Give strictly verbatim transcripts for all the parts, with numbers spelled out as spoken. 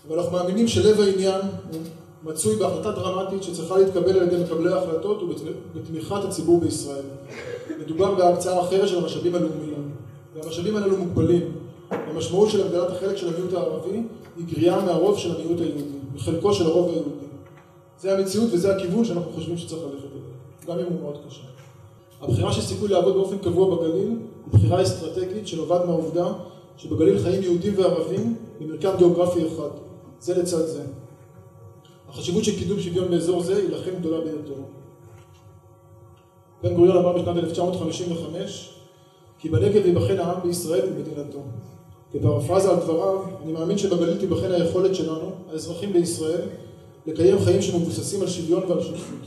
אבל אנחנו מאמינים שלב העניין מצוי בהחלטה דרמטית שצריכה להתקבל על ידי מקבלי ההחלטות ובתמיכת הציבור בישראל. מדובר בהקצאה אחרת של המשאבים הלאומיים, והמשאבים האלו מוגבלים. המשמעות של הגדלת החלק של המיעוט הערבי היא גריעה מהרוב של המיעוט היהודי, מחלקו של הרוב היהודי. זה המציאות וזה הכיוון שאנחנו חושבים שצריך ללכת אליו, גם אם הוא מאוד קשה. הבחירה של סיכוי לעבוד באופן קבוע בגליל היא בחירה אסטרטגית שנובעת מהעובדה שבגליל חיים יהודים וערבים במרקם גיאוגרפי אחד, זה לצד זה. החשיבות של קידום שוויון באזור זה היא לכן גדולה ביותר. בן גוריון אמר בשנת אלף תשע מאות חמישים וחמש כי בנגב ייבחן העם בישראל ובמדינתו. כפרפרזה על דבריו, אני מאמין שבגליל תיבחן היכולת שלנו, האזרחים בישראל, לקיים חיים שמבוססים על שוויון ועל שותפות.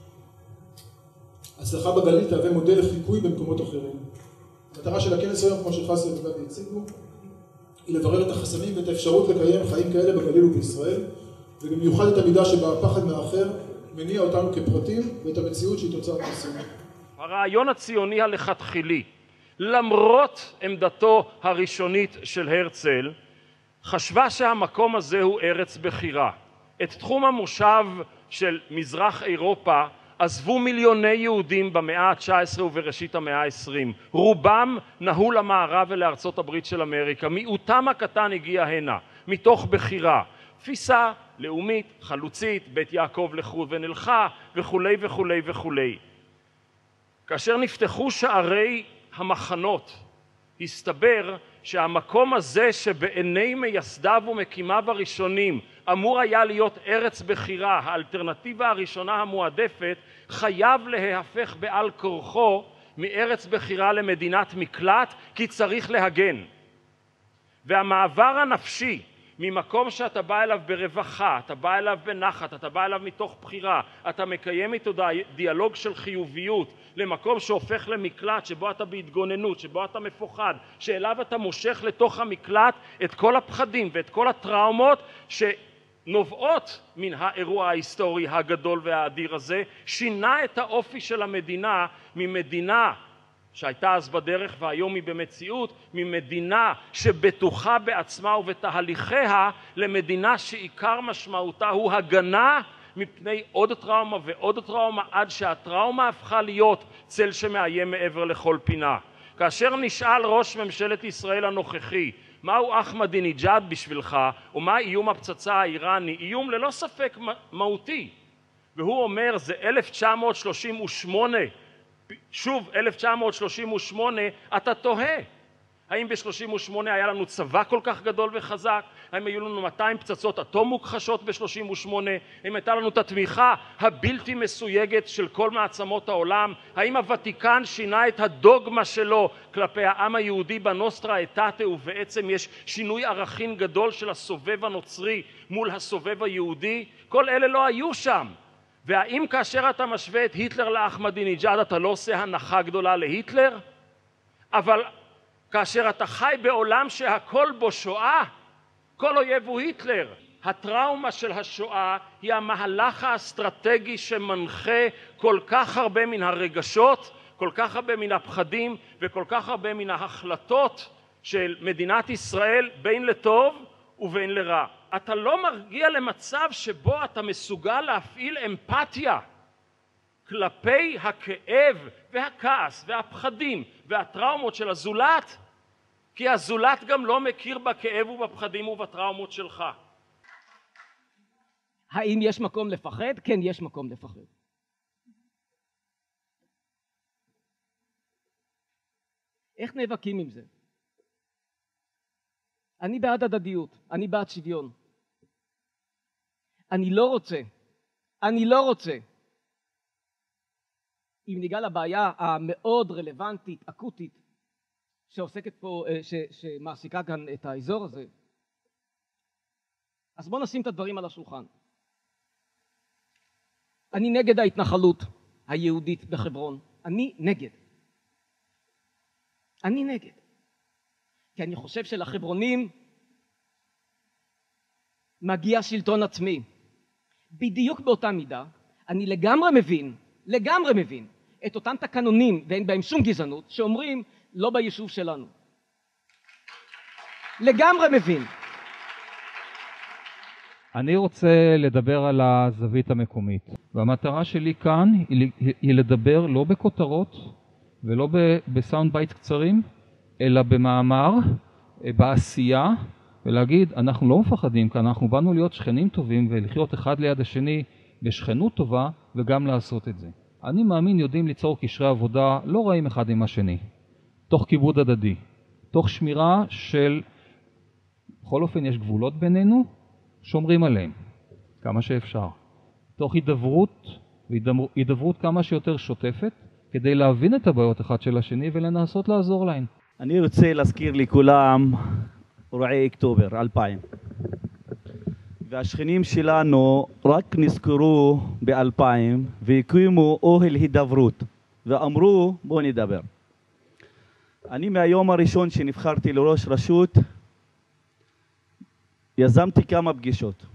הצלחה בגליל תהווה מודל לחיקוי במקומות אחרים. המטרה של הכנס היום, כמו שחסי וגבי הציגו, היא לברר את החסמים ואת האפשרות לקיים חיים כאלה בגליל ובישראל, ובמיוחד את המידה שבה הפחד מהאחר מניע אותנו כפרטים ואת המציאות שהיא תוצאה מעשית. הרעיון הציוני הלכתחילי, למרות עמדתו הראשונית של הרצל, חשבה שהמקום הזה הוא ארץ בחירה. את תחום המושב של מזרח אירופה עזבו מיליוני יהודים במאה ה-תשע עשרה ובראשית המאה ה-עשרים. רובם נהו למערב ולארצות הברית של אמריקה. מיעוטם הקטן הגיע הנה, מתוך בחירה. תפיסה לאומית, חלוצית, בית יעקב לחוד ונלכה וכולי וכולי וכולי. כאשר נפתחו שערי המחנות, הסתבר שהמקום הזה שבעיני מייסדיו ומקימיו הראשונים אמור היה להיות ארץ בחירה, האלטרנטיבה הראשונה המועדפת, חייב להיהפך בעל כורחו מארץ בחירה למדינת מקלט, כי צריך להגן. והמעבר הנפשי ממקום שאתה בא אליו ברווחה, אתה בא אליו בנחת, אתה בא אליו מתוך בחירה, אתה מקיים איתו דיאלוג של חיוביות, למקום שהופך למקלט, שבו אתה בהתגוננות, שבו אתה מפוחד, שאליו אתה מושך לתוך המקלט את כל הפחדים ואת כל הטראומות שנובעות מן האירוע ההיסטורי הגדול והאדיר הזה, שינה את האופי של המדינה ממדינה שהייתה אז בדרך והיום היא במציאות, ממדינה שבטוחה בעצמה ובתהליכיה למדינה שעיקר משמעותה הוא הגנה מפני עוד טראומה ועוד טראומה, עד שהטראומה הפכה להיות צל שמאיים מעבר לכל פינה. כאשר נשאל ראש ממשלת ישראל הנוכחי מהו אחמדינג'אד בשבילך ומה איום הפצצה האיראני, איום ללא ספק מהותי, והוא אומר זה אלף תשע מאות שלושים ושמונה, שוב אלף תשע מאות שלושים ושמונה, אתה תוהה האם ב-שלושים ושמונה היה לנו צבא כל כך גדול וחזק? האם היו לנו מאתיים פצצות אטום מוכחשות ב-שלושים ושמונה? האם הייתה לנו את התמיכה הבלתי מסויגת של כל מעצמות העולם? האם הוותיקן שינה את הדוגמה שלו כלפי העם היהודי בנוסטרה אטאטה, ובעצם יש שינוי ערכים גדול של הסובב הנוצרי מול הסובב היהודי? כל אלה לא היו שם. והאם כאשר אתה משווה את היטלר לאחמדינג'אד אתה לא עושה הנחה גדולה להיטלר? אבל כאשר אתה חי בעולם שהכל בו שואה, כל אויב הוא היטלר. הטראומה של השואה היא המהלך האסטרטגי שמנחה כל כך הרבה מן הרגשות, כל כך הרבה מן הפחדים וכל כך הרבה מן ההחלטות של מדינת ישראל בין לטוב ובין לרע. אתה לא מגיע למצב שבו אתה מסוגל להפעיל אמפתיה כלפי הכאב והכעס והפחדים והטראומות של הזולת, כי הזולת גם לא מכיר בכאב ובפחדים ובטראומות שלך. האם יש מקום לפחד? כן, יש מקום לפחד. איך נאבקים עם זה? אני בעד הדדיות, אני בעד שוויון. אני לא רוצה, אני לא רוצה. אם ניגע לבעיה המאוד רלוונטית, אקוטית, שעוסקת פה, ש, שמעסיקה כאן את האזור הזה, אז בואו נשים את הדברים על השולחן. אני נגד ההתנחלות היהודית בחברון. אני נגד. אני נגד. כי אני חושב שלחברונים מגיע שלטון עצמי. בדיוק באותה מידה, אני לגמרי מבין, לגמרי מבין, את אותם תקנונים, ואין בהם שום גזענות, שאומרים לא ביישוב שלנו. לגמרי מבין. אני רוצה לדבר על הזווית המקומית, והמטרה שלי כאן היא לדבר לא בכותרות ולא בסאונד בייט קצרים, אלא במאמר, בעשייה, ולהגיד, אנחנו לא מפחדים כאן, אנחנו באנו להיות שכנים טובים ולחיות אחד ליד השני בשכנות טובה, וגם לעשות את זה. אני מאמין יודעים ליצור קשרי עבודה לא רעים אחד עם השני, תוך כיבוד הדדי, תוך שמירה של, בכל אופן יש גבולות בינינו, שומרים עליהם כמה שאפשר, תוך הידברות, והידברות כמה שיותר שוטפת, כדי להבין את הבעיות אחד של השני ולנסות לעזור להן. אני רוצה להזכיר לכולם אירועי אוקטובר אלפיים. והשכנים שלנו רק נזכרו ב-אלפיים והקימו אוהל הידברות ואמרו בואו נדבר. אני מהיום הראשון שנבחרתי לראש רשות יזמתי כמה פגישות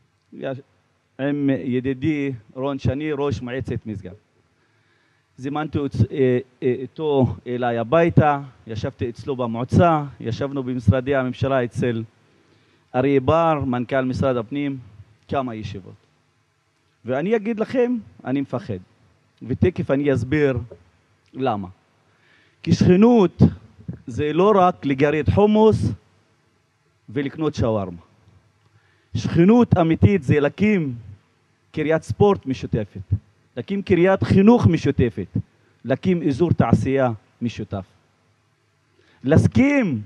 עם ידידי רון שני, ראש מועצת משגב. זימנתי אותו אליי הביתה, ישבתי אצלו במועצה, ישבנו במשרדי הממשלה אצל אריה בר, מנכ"ל משרד הפנים, כמה ישיבות. ואני אגיד לכם, אני מפחד. ותכף אני אסביר למה. כי שכנות זה לא רק לגרד חומוס ולקנות שווארמה. שכנות אמיתית זה להקים קריית ספורט משותפת, להקים קריית חינוך משותפת, להקים אזור תעשייה משותף. להסכים,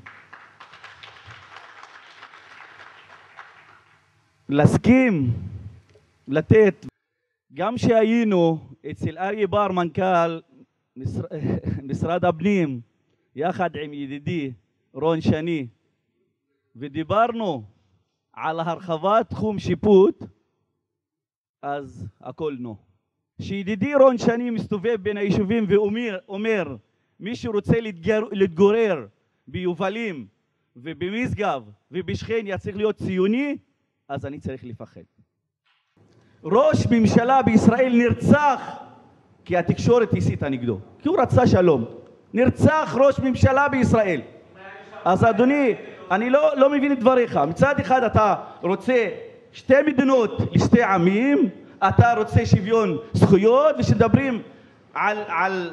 להסכים, לתת. גם שהיינו אצל אריה בר, מנכ"ל משרד הפנים, יחד עם ידידי רון שני, ודיברנו על הרחבת תחום שיפוט, אז הכל נו. שידידי רון שני מסתובב בין היישובים ואומר, אומר, מי שרוצה להתגורר ביובלים ובמשגב ובשכן יצריך להיות ציוני, אז אני צריך לפחד. ראש ממשלה בישראל נרצח כי התקשורת הסיתה נגדו, כי הוא רצה שלום. נרצח ראש ממשלה בישראל. אז אדוני, אני לא, לא מבין את דבריך. מצד אחד אתה רוצה שתי מדינות לשתי עמים, אתה רוצה שוויון זכויות, ושמדברים על, על,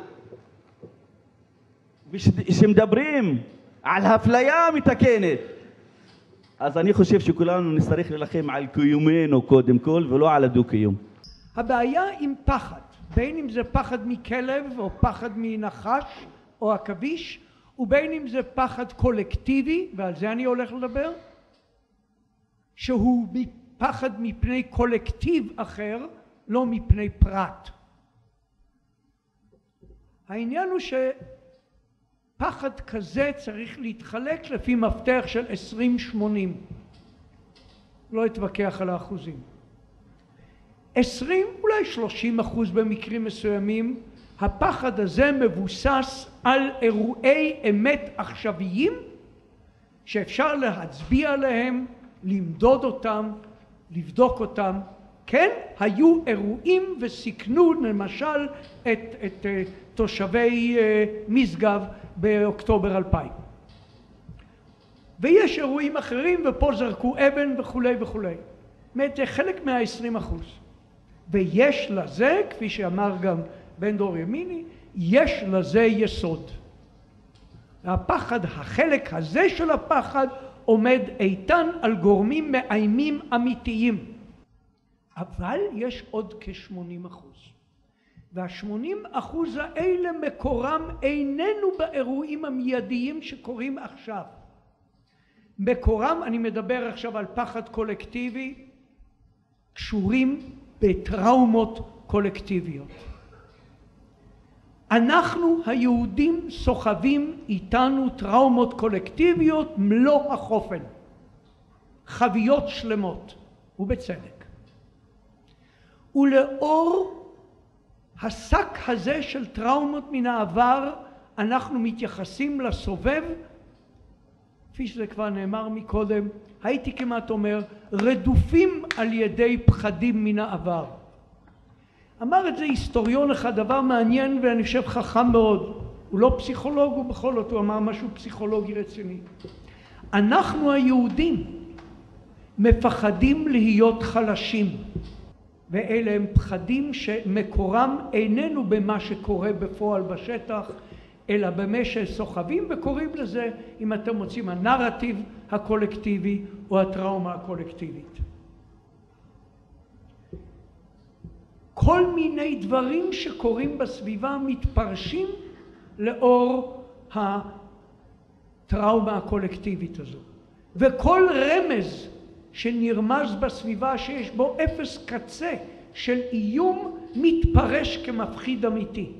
ושמדברים על אפליה מתקנת. אז אני חושב שכולנו נצטרך ללחם על קיומנו קודם כל, ולא על הדו-קיום. הבעיה עם פחד, בין אם זה פחד מכלב או פחד מנחש או עכביש, ובין אם זה פחד קולקטיבי, ועל זה אני הולך לדבר, שהוא פחד מפני קולקטיב אחר, לא מפני פרט. העניין הוא שפחד כזה צריך להתחלק לפי מפתח של עשרים שמונים. לא אתווכח על האחוזים. עשרים, אולי שלושים אחוז במקרים מסוימים, הפחד הזה מבוסס על אירועי אמת עכשוויים שאפשר להצביע עליהם, למדוד אותם, לבדוק אותם. כן, היו אירועים וסיכנו למשל את, את uh, תושבי uh, משגב באוקטובר אלפיים. ויש אירועים אחרים ופה זרקו אבן וכולי וכולי. זה חלק מה-עשרים אחוז. ויש לזה, כפי שאמר גם בן דור ימיני, יש לזה יסוד. הפחד, החלק הזה של הפחד עומד איתן על גורמים מאיימים אמיתיים. אבל יש עוד כ-שמונים אחוז. וה-שמונים אחוז האלה מקורם איננו באירועים המיידיים שקורים עכשיו. מקורם, אני מדבר עכשיו על פחד קולקטיבי, קשורים בטראומות קולקטיביות. אנחנו היהודים סוחבים איתנו טראומות קולקטיביות מלוא החופן, חוויות שלמות, ובצדק. ולאור השק הזה של טראומות מן העבר, אנחנו מתייחסים לסובב, כפי שזה כבר נאמר מקודם, הייתי כמעט אומר, רדופים על ידי פחדים מן העבר. אמר את זה היסטוריון אחד, דבר מעניין ואני חושב חכם מאוד. הוא לא פסיכולוג, הוא בכל זאת, הוא אמר משהו פסיכולוגי רציני. אנחנו היהודים מפחדים להיות חלשים, ואלה הם פחדים שמקורם איננו במה שקורה בפועל בשטח, אלא במה שסוחבים וקוראים לזה, אם אתם מוצאים, הנרטיב הקולקטיבי או הטראומה הקולקטיבית. כל מיני דברים שקורים בסביבה מתפרשים לאור הטראומה הקולקטיבית הזו. וכל רמז שנרמז בסביבה שיש בו אפס קצה של איום מתפרש כמפחיד אמיתי.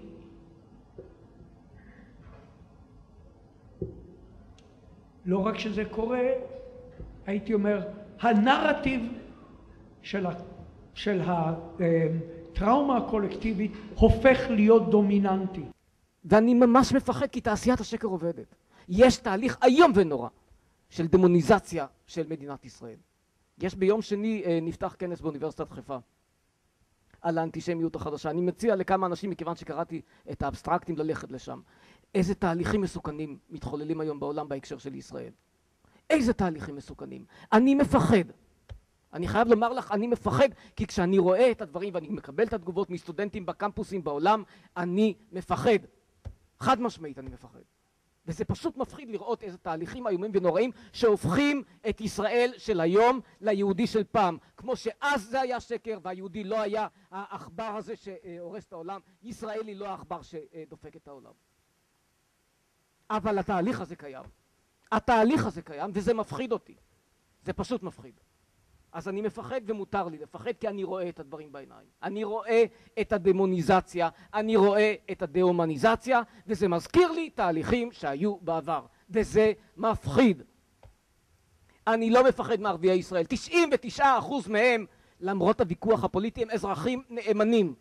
לא רק שזה קורה, הייתי אומר, הנרטיב של, ה, של הטראומה הקולקטיבית הופך להיות דומיננטי. ואני ממש מפחד כי תעשיית השקר עובדת. יש תהליך איום ונורא של דמוניזציה של מדינת ישראל. יש ביום שני נפתח כנס באוניברסיטת חיפה על האנטישמיות החדשה. אני מציע לכמה אנשים, מכיוון שקראתי את האבסטרקטים, ללכת לשם. איזה תהליכים מסוכנים מתחוללים היום בעולם בהקשר של ישראל. איזה תהליכים מסוכנים. אני מפחד. אני חייב לומר לך, אני מפחד, כי כשאני רואה את הדברים ואני מקבל את התגובות מסטודנטים בקמפוסים בעולם, אני מפחד. חד משמעית אני מפחד. וזה פשוט מפחיד לראות איזה תהליכים איומים ונוראים שהופכים את ישראל של היום ליהודי של פעם. כמו שאז זה היה שקר והיהודי לא היה העכבר הזה שהורס את העולם. ישראלי לא העכבר שדופק את העולם. אבל התהליך הזה קיים. התהליך הזה קיים וזה מפחיד אותי. זה פשוט מפחיד. אז אני מפחד ומותר לי לפחד כי אני רואה את הדברים בעיניים. אני רואה את הדמוניזציה, אני רואה את הדהומניזציה, וזה מזכיר לי תהליכים שהיו בעבר, וזה מפחיד. אני לא מפחד מערביי ישראל. תשעים ותשעה אחוז מהם, למרות הוויכוח הפוליטי, הם אזרחים נאמנים.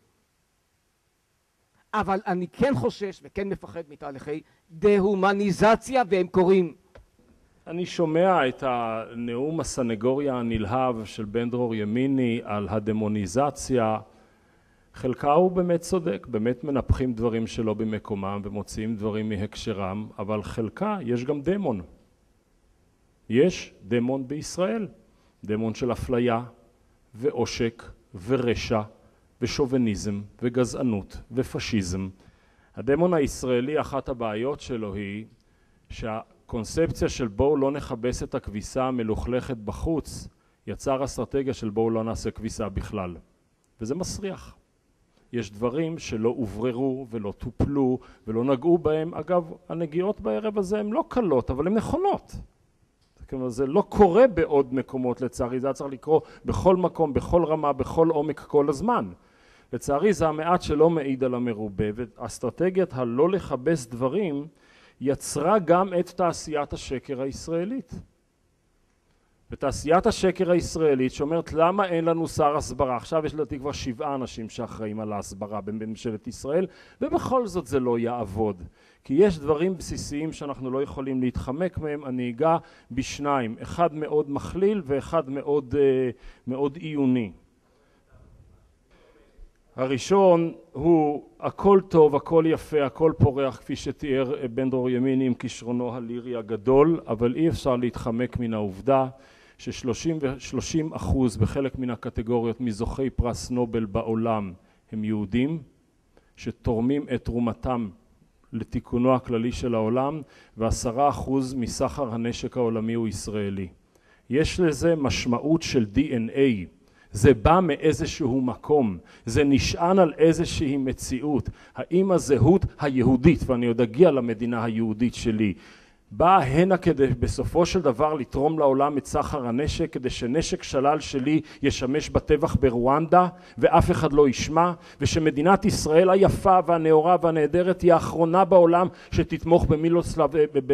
אבל אני כן חושש וכן מפחד מתהליכי דהומניזציה, והם קורים. אני שומע את הנאום הסנגוריה הנלהב של בן דרור ימיני על הדמוניזציה. חלקה הוא באמת צודק, באמת מנפחים דברים שלא במקומם ומוציאים דברים מהקשרם, אבל חלקה יש גם דמון. יש דמון בישראל, דמון של אפליה ועושק ורשע ושוביניזם וגזענות ופשיזם. הדמון הישראלי, אחת הבעיות שלו היא שה... קונספציה של בואו לא נכבס את הכביסה המלוכלכת בחוץ, יצר אסטרטגיה של בואו לא נעשה כביסה בכלל. וזה מסריח. יש דברים שלא הובררו ולא טופלו ולא נגעו בהם. אגב, הנגיעות בערב הזה הן לא קלות, אבל הן נכונות. כלומר, זה לא קורה בעוד מקומות לצערי, זה צריך לקרוא בכל מקום, בכל רמה, בכל עומק כל הזמן. לצערי זה המעט שלא מעיד על המרובה, ואסטרטגיית הלא לכבס דברים יצרה גם את תעשיית השקר הישראלית. ותעשיית השקר הישראלית שאומרת למה אין לנו שר הסברה. עכשיו יש לדעתי כבר שבעה אנשים שאחראים על ההסברה בממשלת ישראל, ובכל זאת זה לא יעבוד. כי יש דברים בסיסיים שאנחנו לא יכולים להתחמק מהם. אני אגע בשניים, אחד מאוד מכליל ואחד מאוד, מאוד עיוני. הראשון הוא הכל טוב, הכל יפה, הכל פורח, כפי שתיאר בן דרור ימיני עם כישרונו הלירי הגדול, אבל אי אפשר להתחמק מן העובדה ש-שלושים אחוז בחלק מן הקטגוריות מזוכי פרס נובל בעולם הם יהודים, שתורמים את תרומתם לתיקונו הכללי של העולם, ועשרה אחוז מסחר הנשק העולמי הוא ישראלי. יש לזה משמעות של די אן איי. זה בא מאיזשהו מקום, זה נשען על איזושהי מציאות. האם הזהות היהודית, ואני עוד אגיע למדינה היהודית שלי, באה הנה כדי בסופו של דבר לתרום לעולם את סחר הנשק, כדי שנשק שלל שלי ישמש בטבח ברואנדה ואף אחד לא ישמע, ושמדינת ישראל היפה והנאורה והנהדרת היא האחרונה בעולם שתתמוך במילוסלב,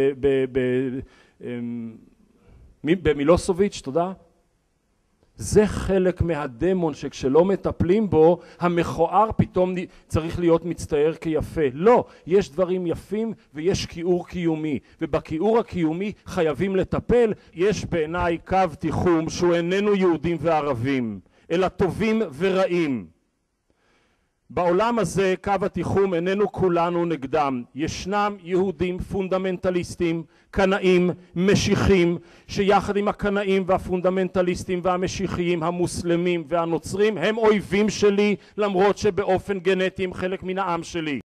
במילוסוביץ', תודה. זה חלק מהדמון שכשלא מטפלים בו, המכוער פתאום צריך להיות מצטייר כיפה. לא, יש דברים יפים ויש כיעור קיומי, ובכיעור הקיומי חייבים לטפל. יש בעיניי קו תיחום שהוא איננו יהודים וערבים, אלא טובים ורעים. בעולם הזה קו התיחום איננו כולנו נגדם. ישנם יהודים פונדמנטליסטים, קנאים, משיחים, שיחד עם הקנאים והפונדמנטליסטים והמשיחיים, המוסלמים והנוצרים, הם אויבים שלי, למרות שבאופן גנטי הם חלק מן העם שלי.